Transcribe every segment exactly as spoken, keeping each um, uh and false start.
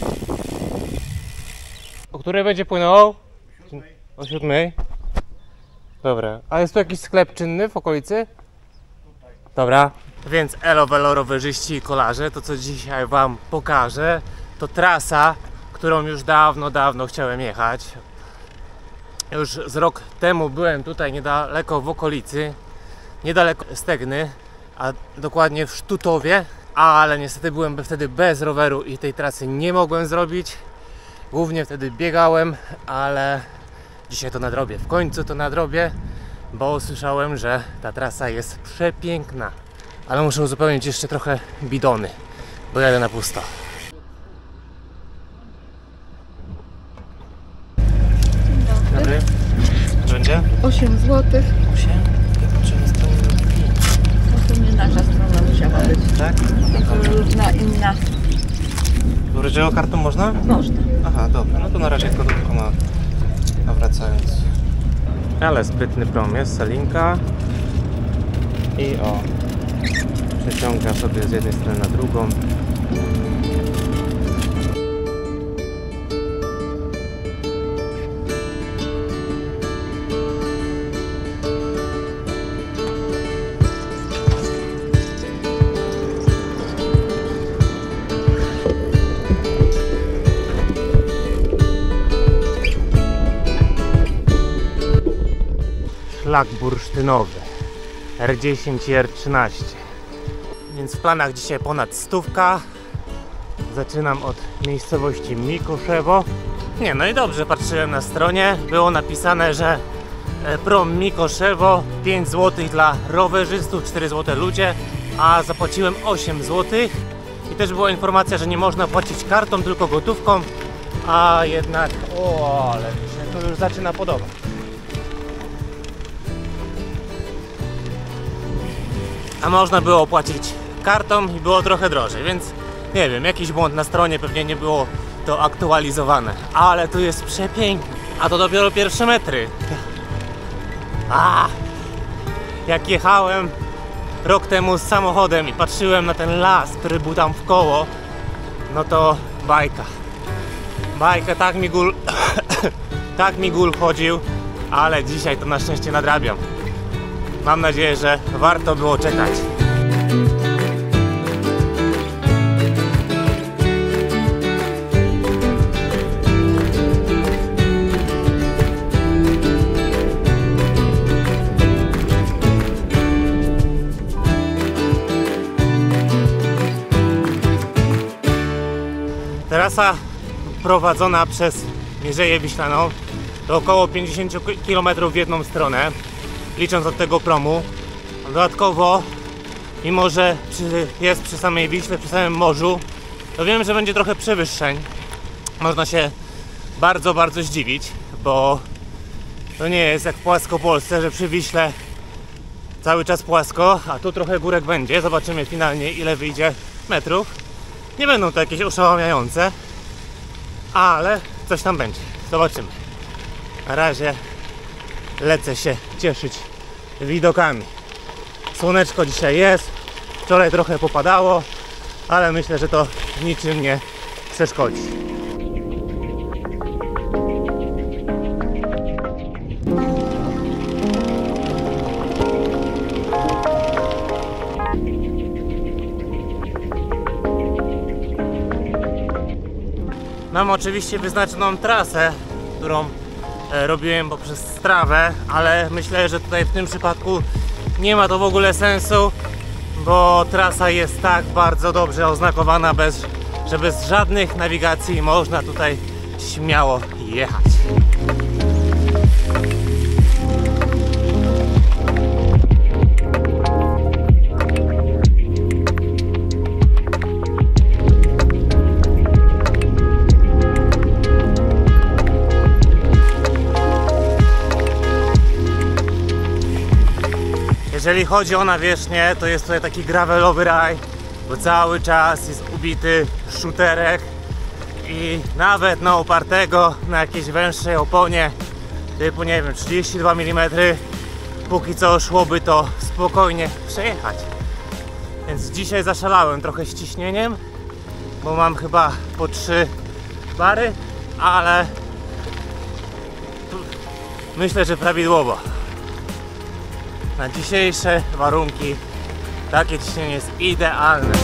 O której będzie płynął? O siódmej. Dobra, a jest tu jakiś sklep czynny w okolicy? Dobra, więc elo velo rowerzyści i kolarze, to co dzisiaj wam pokażę, to trasa, którą już dawno, dawno chciałem jechać. Już z rok temu byłem tutaj niedaleko w okolicy, niedaleko Stegny, a dokładnie w Sztutowie, ale niestety byłem wtedy bez roweru i tej trasy nie mogłem zrobić. Głównie wtedy biegałem, ale dzisiaj to nadrobię. W końcu to nadrobię, bo usłyszałem, że ta trasa jest przepiękna. Ale muszę uzupełnić jeszcze trochę bidony, bo jadę na pusto. Dzień dobry. Dobry. Będzie? osiem złotych. osiem? Ja patrzę na stronie drzwi. No to nie nasza strona musiała być. Tak? To różna inna. Wróciło kartą można? Można. Aha, dobra. No to na razie tylko, tylko na, na wracając. Ale sprytny prom jest, salinka. I o, przeciąga sobie z jednej strony na drugą. Szlak bursztynowy R dziesięć i R trzynaście. Więc w planach dzisiaj ponad stówka. Zaczynam od miejscowości Mikoszewo. Nie, no i dobrze, patrzyłem na stronie. Było napisane, że prom Mikoszewo pięć złotych dla rowerzystów, cztery złote ludzie, a zapłaciłem osiem złotych. I też była informacja, że nie można płacić kartą, tylko gotówką. A jednak, o, ale mi się to już zaczyna podobać. A można było płacić kartą i było trochę drożej, więc nie wiem, jakiś błąd na stronie, pewnie nie było to aktualizowane. Ale tu jest przepięknie, a to dopiero pierwsze metry. A, jak jechałem rok temu z samochodem i patrzyłem na ten las, który był tam w koło, no to bajka. Bajka, tak mi gól, tak mi gól chodził, ale dzisiaj to na szczęście nadrabiam. Mam nadzieję, że warto było czekać. Trasa prowadzona przez Mierzeję Wiślaną to około pięćdziesiąt kilometrów w jedną stronę, licząc od tego promu. Dodatkowo, mimo że przy, jest przy samej Wiśle, przy samym morzu, to wiem, że będzie trochę przewyższeń. Można się bardzo, bardzo zdziwić, bo to nie jest jak w Płaskopolsce, że przy Wiśle cały czas płasko, a tu trochę górek będzie. Zobaczymy finalnie, ile wyjdzie metrów. Nie będą to jakieś oszałamiające, ale coś tam będzie. Zobaczymy. Na razie lecę się cieszyć widokami. Słoneczko dzisiaj jest, wczoraj trochę popadało, ale myślę, że to niczym nie przeszkodzi. Mam oczywiście wyznaczoną trasę, którą robiłem poprzez Strawę, ale myślę, że tutaj w tym przypadku nie ma to w ogóle sensu, bo trasa jest tak bardzo dobrze oznakowana, bez, że bez żadnych nawigacji można tutaj śmiało jechać. Jeżeli chodzi o nawierzchnię, to jest tutaj taki gravelowy raj, bo cały czas jest ubity szuterek i nawet na opartego na jakiejś węższej oponie typu, nie wiem, trzydzieści dwa milimetry, póki co szłoby to spokojnie przejechać. Więc dzisiaj zaszalałem trochę z ciśnieniem, bo mam chyba po trzy bary, ale myślę, że prawidłowo. Na dzisiejsze warunki takie ciśnienie jest idealne.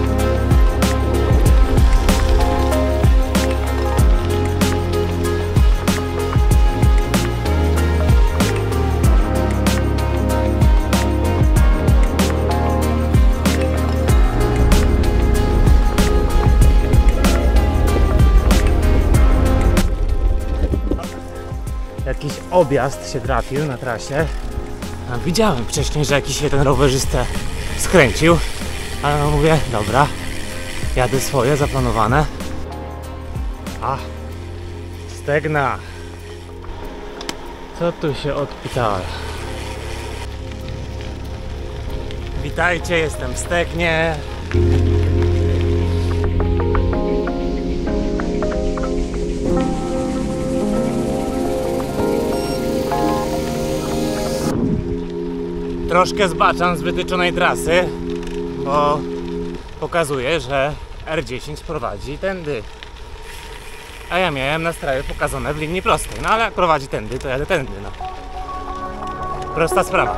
Jakiś objazd się trafił na trasie. A widziałem wcześniej, że jakiś jeden rowerzysta skręcił, ale no mówię, dobra, jadę swoje zaplanowane. A, Stegna. Co tu się odpitałem? Witajcie, jestem w Stegnie. Troszkę zbaczam z wytyczonej trasy, bo pokazuje, że R dziesięć prowadzi tędy. A ja miałem na strawie pokazane w linii prostej, no ale jak prowadzi tędy, to jadę tędy, no. Prosta sprawa.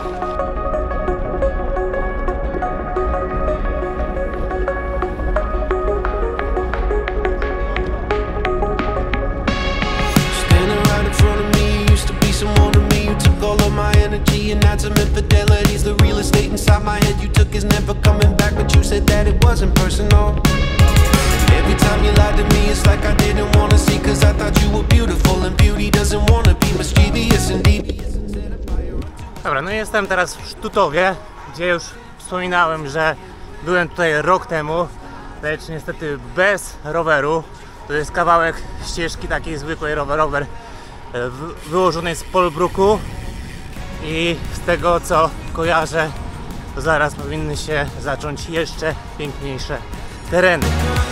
And that's some infidelities. The real estate inside my head you took is never coming back, but you said that it wasn't personal. And every time you lied to me, it's like I didn't want to see, cause I thought you were beautiful, and beauty doesn't want to be mischievous and devious. Dobra, no jestem teraz w Sztutowie, gdzie już wspominałem, że byłem tutaj rok temu, lecz niestety bez roweru. To jest kawałek ścieżki takiej zwykłej rowerowej, wyłożonej z polbruku. I z tego co kojarzę, to zaraz powinny się zacząć jeszcze piękniejsze tereny.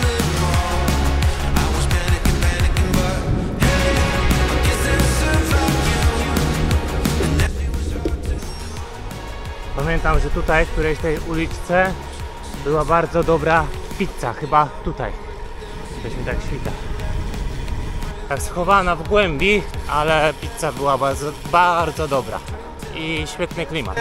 Pamiętam, że tutaj, w którejś tej uliczce była bardzo dobra pizza, chyba tutaj. Coś mi tak świta. Tak schowana w głębi, ale pizza była bardzo, bardzo dobra. I świetny klimat.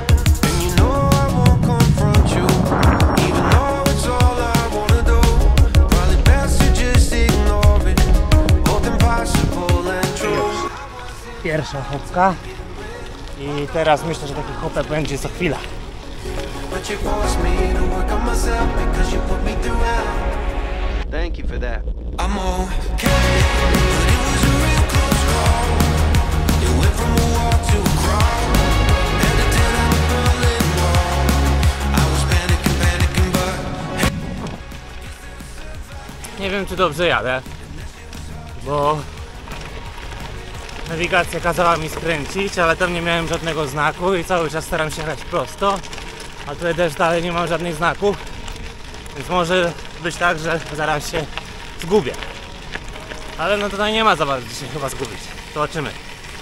Pierwsza hopka. I teraz myślę, że taki hopek będzie za chwilę. Thank you for that. I'm okay. Nie wiem, czy dobrze jadę, bo nawigacja kazała mi skręcić, ale tam nie miałem żadnego znaku i cały czas staram się jechać prosto, a tutaj też dalej nie mam żadnych znaków, więc może być tak, że zaraz się zgubię. Ale no tutaj nie ma za bardzo się chyba zgubić. Zobaczymy.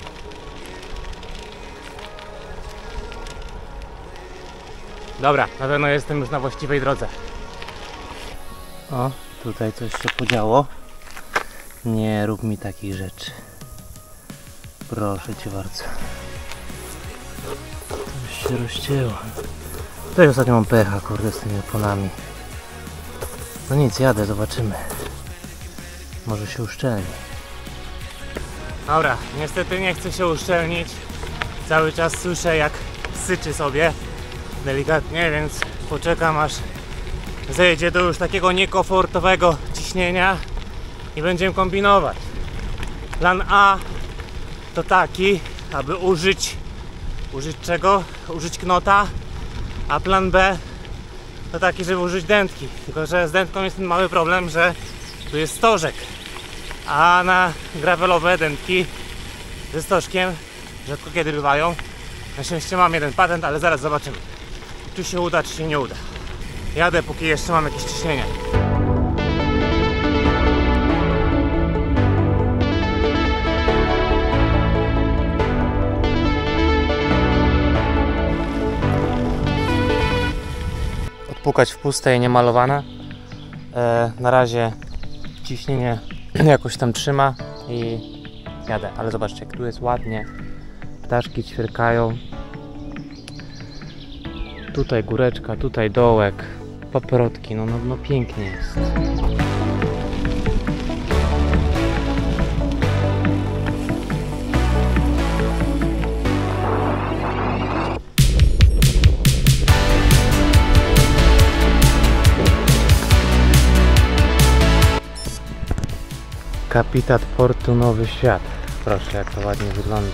Dobra, na pewno jestem już na właściwej drodze. O, tutaj coś się podziało. Nie rób mi takich rzeczy. Proszę cię bardzo. Coś się rozcięło. Tutaj ostatnio mam pecha, kurde, z tymi oponami. No nic, jadę, zobaczymy. Może się uszczelni. Dobra, niestety nie chcę się uszczelnić. Cały czas słyszę, jak syczy sobie delikatnie, więc poczekam, aż zejdzie do już takiego niekomfortowego ciśnienia i będziemy kombinować. Plan A to taki, aby użyć użyć czego? Użyć knota, a plan B to taki, żeby użyć dętki. Tylko że z dętką jest ten mały problem, że tu jest stożek, a na gravelowe dętki ze stożkiem rzadko kiedy bywają. Na szczęście mam jeden patent, ale zaraz zobaczymy, czy się uda, czy się nie uda. Jadę, póki jeszcze mam jakieś ciśnienie. Odpukać w puste i niemalowane. E, na razie ciśnienie jakoś tam trzyma i jadę. Ale zobaczcie, jak tu jest ładnie. Ptaszki ćwierkają. Tutaj góreczka, tutaj dołek. Paprotki, no, no, no pięknie jest. Kapitan portu Nowy Świat. Proszę, jak to ładnie wygląda.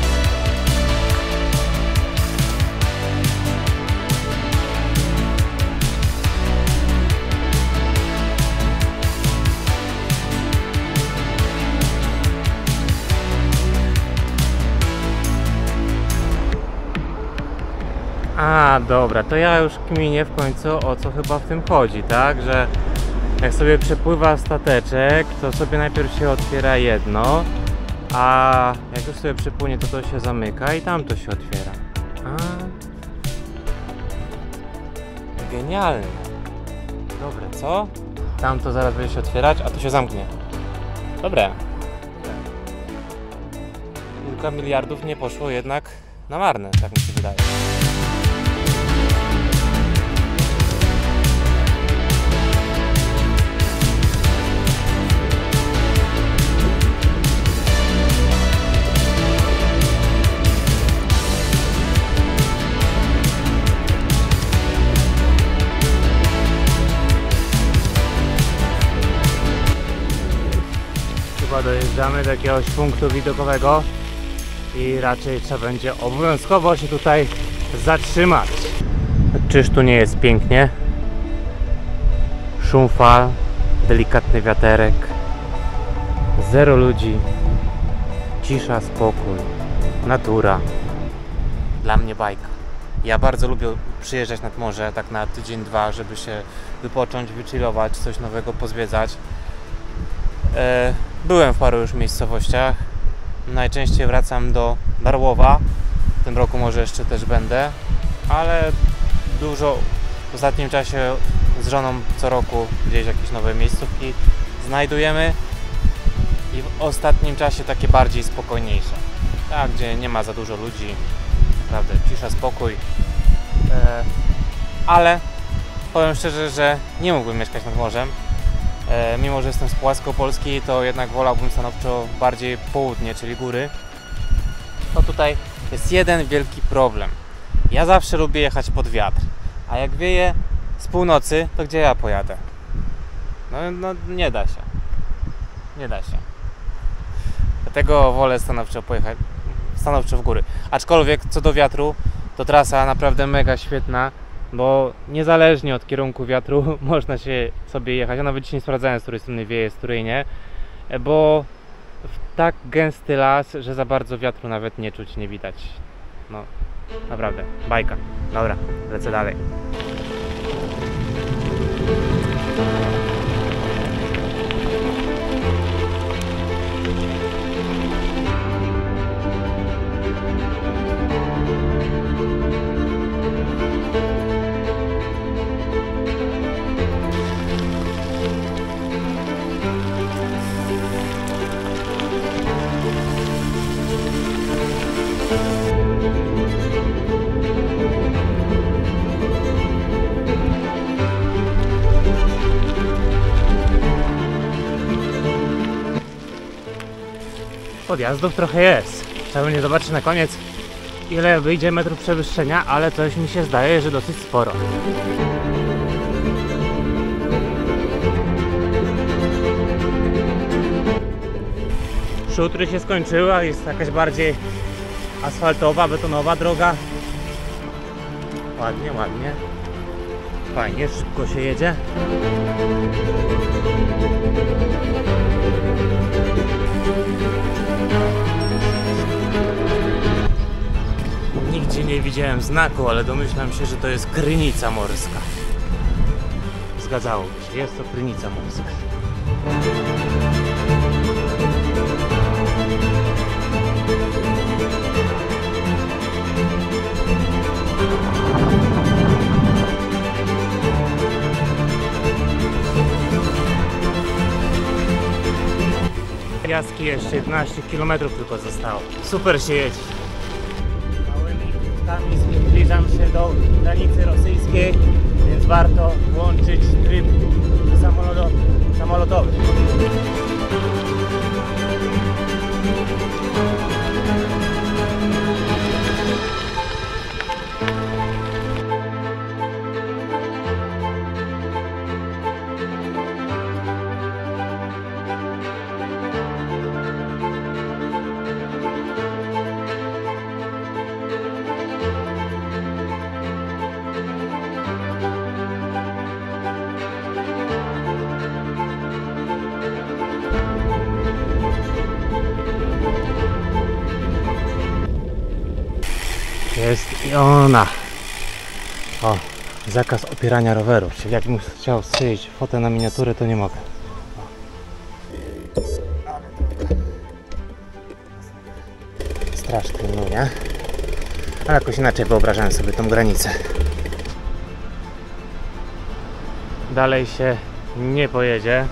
A, dobra, to ja już kminię w końcu, o co chyba w tym chodzi, tak? Że jak sobie przepływa stateczek, to sobie najpierw się otwiera jedno, a jak już sobie przepłynie, to to się zamyka i tam to się otwiera. A, genialne. Dobre, co? Tam to zaraz będzie się otwierać, a to się zamknie. Dobre. Kilka miliardów nie poszło jednak na marne, tak mi się wydaje. Chyba dojeżdżamy do jakiegoś punktu widokowego i raczej trzeba będzie obowiązkowo się tutaj zatrzymać. Czyż tu nie jest pięknie? Szum fal, delikatny wiaterek, zero ludzi, cisza, spokój, natura. Dla mnie bajka. Ja bardzo lubię przyjeżdżać nad morze, tak na tydzień, dwa, żeby się wypocząć, wychillować, coś nowego pozwiedzać. E, byłem w paru już miejscowościach. Najczęściej wracam do Darłowa. W tym roku może jeszcze też będę, ale dużo w ostatnim czasie z żoną co roku gdzieś jakieś nowe miejscówki znajdujemy i w ostatnim czasie takie bardziej spokojniejsze, tak, gdzie nie ma za dużo ludzi, naprawdę cisza, spokój, e, ale powiem szczerze, że nie mógłbym mieszkać nad morzem. E, mimo że jestem z Płaskopolski, to jednak wolałbym stanowczo bardziej południe, czyli góry. To tutaj jest jeden wielki problem. Ja zawsze lubię jechać pod wiatr, a jak wieje z północy, to gdzie ja pojadę? No, no nie da się. Nie da się. Dlatego wolę stanowczo pojechać stanowczo w góry. Aczkolwiek co do wiatru, to trasa naprawdę mega świetna, bo niezależnie od kierunku wiatru można się sobie jechać. Ja nawet dzisiaj nie sprawdzałem, z której strony wieje, z której nie, bo w tak gęsty las, że za bardzo wiatru nawet nie czuć, nie widać. No, naprawdę, bajka. Dobra, lecę dalej. Podjazdów trochę jest. Trzeba będzie zobaczyć na koniec, ile wyjdzie metrów przewyższenia, ale coś mi się zdaje, że dosyć sporo. Szutry się skończyły, a jest jakaś bardziej asfaltowa, betonowa droga. Ładnie, ładnie. Fajnie, szybko się jedzie. Nigdzie nie widziałem znaku, ale domyślam się, że to jest krynica morska. Zgadzało się, jest to krynica morska. piaski, jeszcze jedenaście kilometrów tylko zostało. Super się jedzie. Małymi kroczkami zbliżam się do granicy rosyjskiej, więc warto włączyć tryb samolotowy. samolotowy. Jest i ona. O, zakaz opierania rowerów. Czyli jakbym chciał strzelić fotę na miniaturę, to nie mogę. O. Ale droga. Strasznie, no nie? Ale jakoś inaczej wyobrażałem sobie tą granicę. Dalej się nie pojedzie.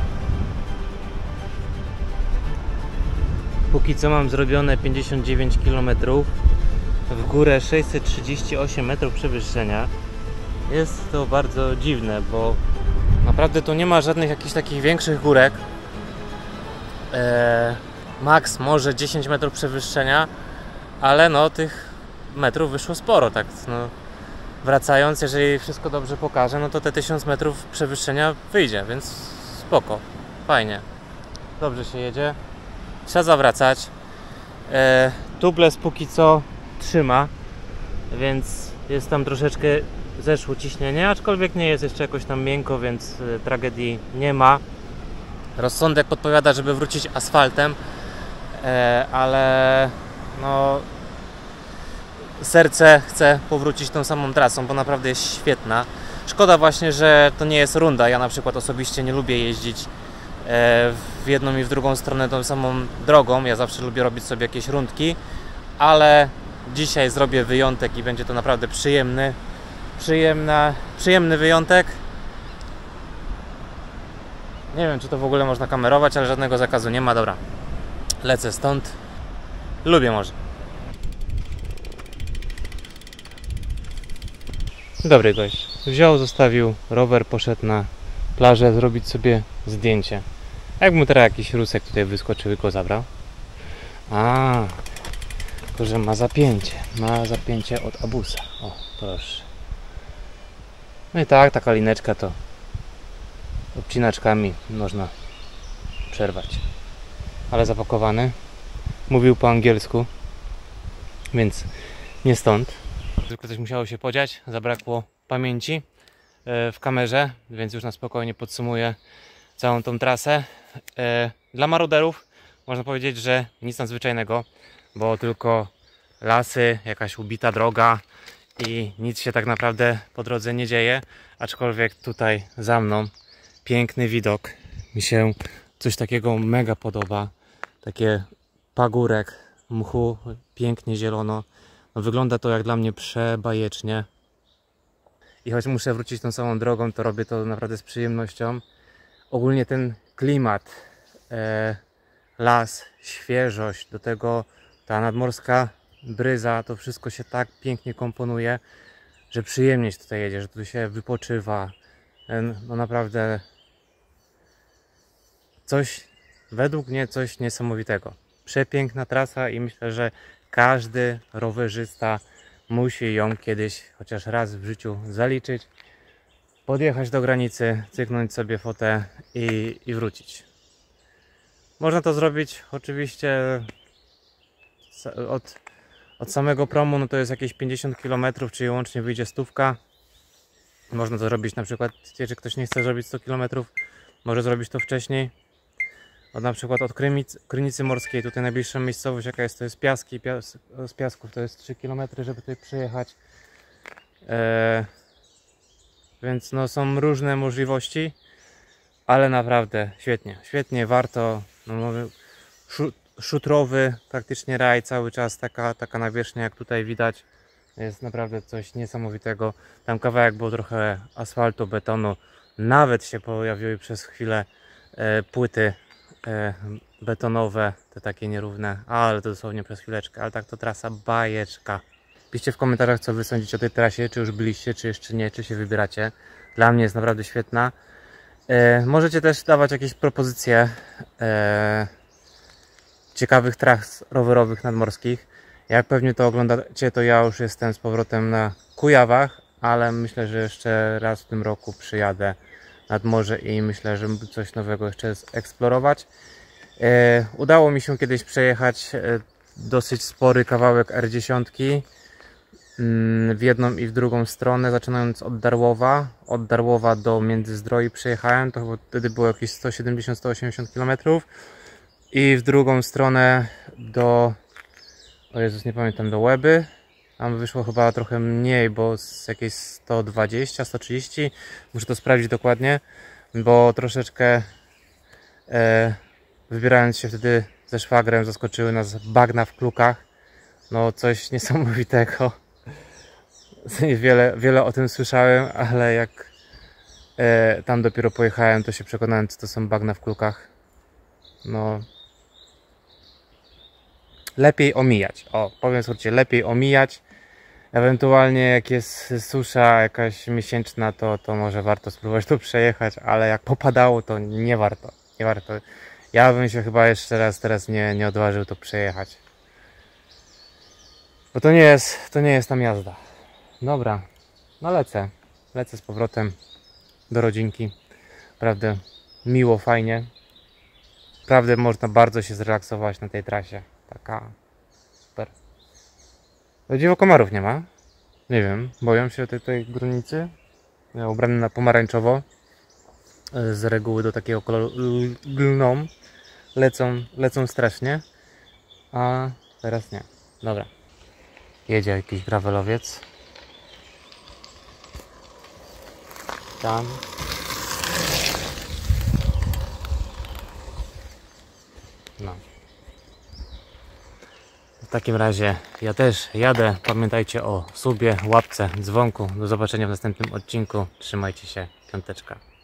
Póki co mam zrobione pięćdziesiąt dziewięć kilometrów. W górę sześćset trzydzieści osiem metrów przewyższenia. Jest to bardzo dziwne, bo naprawdę tu nie ma żadnych jakichś takich większych górek. Eee, max może dziesięć metrów przewyższenia, ale no tych metrów wyszło sporo, tak no, wracając, jeżeli wszystko dobrze pokaże, no to te tysiąc metrów przewyższenia wyjdzie, więc spoko, fajnie, dobrze się jedzie, trzeba zawracać. Eee, Tubeless póki co trzyma, więc jest tam troszeczkę zeszło ciśnienie, aczkolwiek nie jest jeszcze jakoś tam miękko, więc y, tragedii nie ma. Rozsądek podpowiada, żeby wrócić asfaltem, e, ale no serce chce powrócić tą samą trasą, bo naprawdę jest świetna. Szkoda właśnie, że to nie jest runda. Ja na przykład osobiście nie lubię jeździć e, w jedną i w drugą stronę tą samą drogą. Ja zawsze lubię robić sobie jakieś rundki, ale dzisiaj zrobię wyjątek i będzie to naprawdę przyjemny, przyjemna, przyjemny wyjątek. Nie wiem, czy to w ogóle można kamerować, ale żadnego zakazu nie ma. Dobra, lecę stąd. Lubię morze. Dobry gość. Wziął, zostawił rower, poszedł na plażę zrobić sobie zdjęcie. Jak mu teraz jakiś rusek tutaj wyskoczył i go zabrał. A, tylko że ma zapięcie. Ma zapięcie od abusa. O, proszę. No i tak, taka lineczka to obcinaczkami można przerwać. Ale zapakowany. Mówił po angielsku, więc nie stąd. Tylko coś musiało się podziać, zabrakło pamięci w kamerze, więc już na spokojnie podsumuję całą tą trasę. Dla maruderów można powiedzieć, że nic nadzwyczajnego, bo tylko lasy, jakaś ubita droga i nic się tak naprawdę po drodze nie dzieje, aczkolwiek tutaj za mną piękny widok. Mi się coś takiego mega podoba. Takie pagórek mchu, pięknie zielono. No, wygląda to jak dla mnie przebajecznie. I choć muszę wrócić tą samą drogą, to robię to naprawdę z przyjemnością. Ogólnie ten klimat, e, las, świeżość, do tego ta nadmorska bryza, to wszystko się tak pięknie komponuje, że przyjemnie się tutaj jedzie, że tu się wypoczywa. No naprawdę coś, według mnie coś niesamowitego. Przepiękna trasa i myślę, że każdy rowerzysta musi ją kiedyś chociaż raz w życiu zaliczyć, podjechać do granicy, cyknąć sobie fotę i, i wrócić. Można to zrobić oczywiście od, od samego promu, no to jest jakieś pięćdziesiąt kilometrów, czyli łącznie wyjdzie stówka. Można to zrobić na przykład, jeżeli ktoś nie chce zrobić sto kilometrów, może zrobić to wcześniej. Od, na przykład od Krynicy, Krynicy Morskiej, tutaj najbliższa miejscowość jaka jest, to jest Piaski, Pias, z Piasków to jest trzy kilometry, żeby tutaj przyjechać. E, więc no są różne możliwości, ale naprawdę świetnie, świetnie, warto. No mówię, szut, szutrowy praktycznie raj, cały czas taka, taka nawierzchnia jak tutaj widać. Jest naprawdę coś niesamowitego. Tam kawałek było trochę asfaltu, betonu, nawet się pojawiły przez chwilę e, płyty betonowe, te takie nierówne, ale to dosłownie przez chwileczkę, ale tak to trasa bajeczka. Piszcie w komentarzach, co wy sądzicie o tej trasie, czy już byliście, czy jeszcze nie, czy się wybieracie. Dla mnie jest naprawdę świetna. E, możecie też dawać jakieś propozycje e, ciekawych tras rowerowych nadmorskich. Jak pewnie to oglądacie, to ja już jestem z powrotem na Kujawach, ale myślę, że jeszcze raz w tym roku przyjadę nad morze i myślę, że coś nowego jeszcze eksplorować. E, udało mi się kiedyś przejechać e, dosyć spory kawałek R dziesięć w jedną i w drugą stronę, zaczynając od Darłowa. Od Darłowa do Międzyzdroi przejechałem, to chyba wtedy było jakieś sto siedemdziesiąt do stu osiemdziesięciu kilometrów. I w drugą stronę do, o Jezus, nie pamiętam, do Łeby. Tam wyszło chyba trochę mniej, bo z jakieś sto dwadzieścia, sto trzydzieści. Muszę to sprawdzić dokładnie, bo troszeczkę e, wybierając się wtedy ze szwagrem zaskoczyły nas bagna w klukach. No coś niesamowitego. Wiele, wiele o tym słyszałem, ale jak e, tam dopiero pojechałem, to się przekonałem, co to są bagna w klukach. No lepiej omijać. O, powiem słuchajcie, lepiej omijać. Ewentualnie jak jest susza jakaś miesięczna, to, to może warto spróbować tu przejechać, ale jak popadało, to nie warto. Nie warto. Ja bym się chyba jeszcze raz teraz nie, nie odważył to przejechać. Bo to nie jest, to nie jest tam jazda. Dobra, no lecę. Lecę z powrotem do rodzinki. Naprawdę miło, fajnie. Naprawdę można bardzo się zrelaksować na tej trasie. Taka super. Dziwo komarów nie ma. Nie wiem, boją się tej, tej grunicy. Ja ubrany na pomarańczowo. Z reguły do takiego koloru lgną. Lecą, lecą strasznie. A teraz nie. Dobra. Jedzie jakiś gravelowiec. Tam. No. W takim razie ja też jadę. Pamiętajcie o subie, łapce, dzwonku. Do zobaczenia w następnym odcinku. Trzymajcie się. Piąteczka.